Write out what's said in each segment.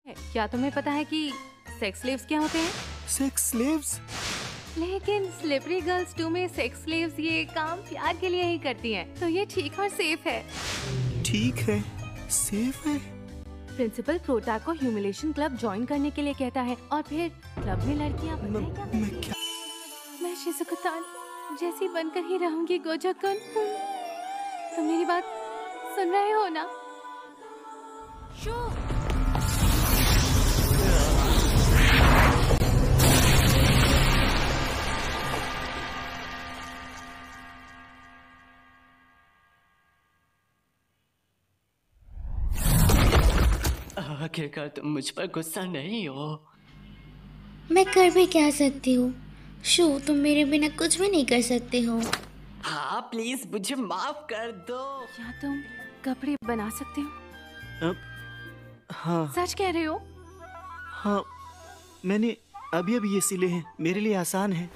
क्या तुम्हें पता है कि सेक्स स्लेव्स क्या होते हैं? Sex slaves? लेकिन स्लिपरी गर्ल्स 2 में सेक्स स्लेव्स ये काम प्यार के लिए ही करती हैं, तो ये ठीक और सेफ है। ठीक है, सेफ है। प्रिंसिपल प्रोटा को ह्यूमिलेशन क्लब ज्वाइन करने के लिए कहता है और फिर क्लब में लड़कियां मैं शिज़ुको-तान जैसी बनकर ही रहूंगी गोजो-कुन। तुम मेरी बात सुन रहे हो ना? शो आखिरकार तुम मुझ पर गुस्सा नहीं हो। मैं कर भी क्या सकती हूँ शो, तुम मेरे बिना कुछ भी नहीं कर सकते हो। हाँ प्लीज मुझे माफ कर दो। क्या तुम कपड़े बना सकते हो? हाँ। सच कह रहे हो? हाँ, मैंने अभी ये सिले हैं, मेरे लिए आसान है।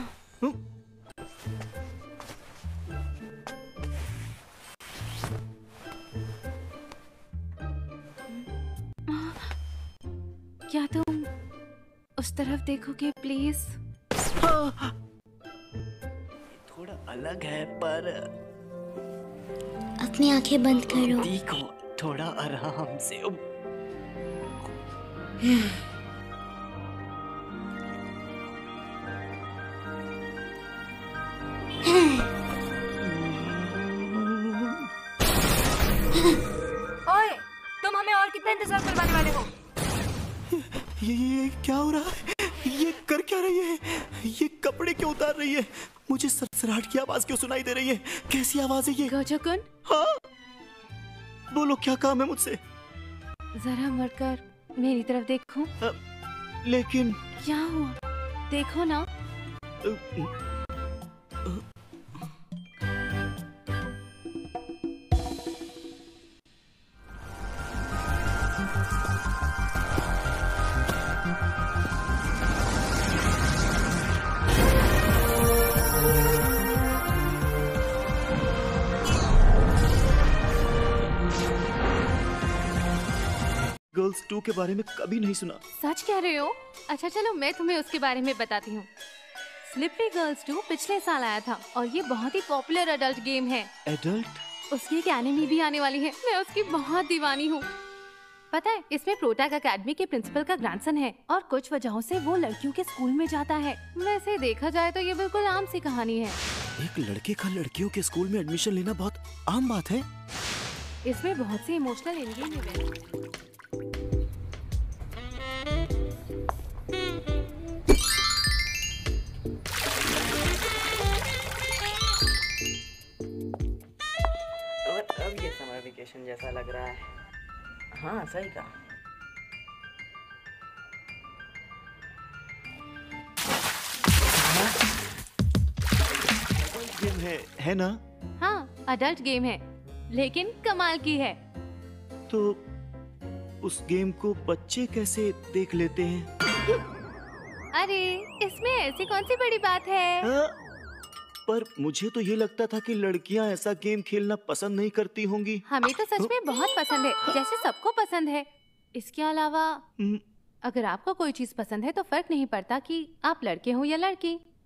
क्या तुम उस तरफ देखोगे प्लीज? थोड़ा अलग है पर अपनी आंखें बंद करो। देखो थोड़ा आराम से। ओए, तुम हमें और कितना इंतजार करवाने वाले हो? ये क्या हो रहा है? ये कर क्या रही है? ये कपड़े क्यों उतार रही है? मुझे सरसराहट की आवाज क्यों सुनाई दे रही है? कैसी आवाज है ये? गोजो-कुन? हाँ, बोलो क्या काम है मुझसे? जरा मुड़कर मेरी तरफ देखो। लेकिन क्या हुआ? देखो ना। गर्ल्स 2 के बारे में कभी नहीं सुना। सच कह रहे हो? अच्छा चलो मैं तुम्हें उसके बारे में बताती हूँ। स्लिपरी गर्ल्स 2 पिछले साल आया था और ये बहुत ही पॉपुलर एडल्ट गेम है। एडल्ट? उसकी एक एनिमी भी आने वाली है, मैं उसकी बहुत दीवानी हूँ। पता है इसमें प्रोटैग एकेडमी के प्रिंसिपल का ग्रैंडसन है और कुछ वजहों से वो लड़कियों के स्कूल में जाता है। वैसे देखा जाए तो ये बिल्कुल आम सी कहानी है। एक लड़के का लड़कियों के स्कूल में एडमिशन लेना बहुत आम बात है। इसमें बहुत सी इमोशनल एंगेज है। अब ये समर वेकेशन जैसा लग रहा है। हाँ सही कहा। गेम है ना? हाँ अडल्ट गेम है लेकिन कमाल की है। तो उस गेम को बच्चे कैसे देख लेते हैं? अरे इसमें ऐसी कौन सी बड़ी बात है? हाँ? पर मुझे तो ये लगता था कि लड़कियां ऐसा गेम खेलना पसंद नहीं करती होंगी। हमें तो सच में बहुत पसंद है, जैसे सबको पसंद है। इसके अलावा अगर आपको कोई चीज पसंद है तो फर्क नहीं पड़ता कि आप लड़के हो या लड़की।